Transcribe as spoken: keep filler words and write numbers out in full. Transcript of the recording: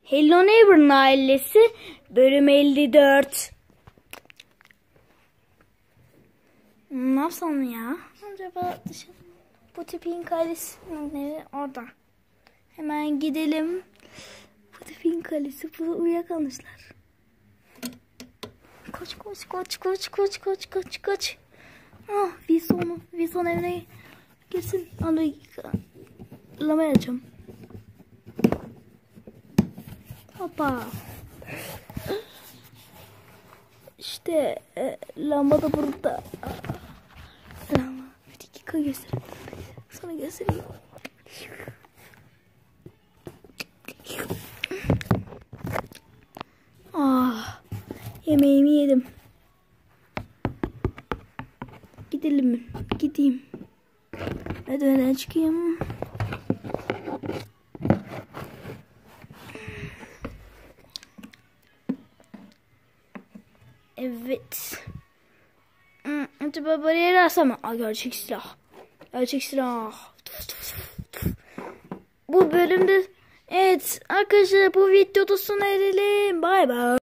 Hello Neighbor'ın ailesi bölüm elli dört. Ne yapsam ya? Acaba dışarı bu tipin ailesinin evi orada. Hemen gidelim. Bu tipin ailesi burada uyuyakalmışlar. Koş koş koş koş koş koş koş koş. Ah, Wilson'u Wilson evine girsin. Onu lamaya açacağım. Hoppa. İşte e, lamba da burada. Lamba. Bir dakika göstereyim. Sana göstereyim. Ah, yemeğimi yedim. Gidelim mi? Gideyim. Merdivenden çıkayım. Evet. Hmm, acaba bariyer alsam? Aa, gerçek silah. Gerçek silah. Bu bölümde evet arkadaşlar bu videoda sona erelim. Bay bay.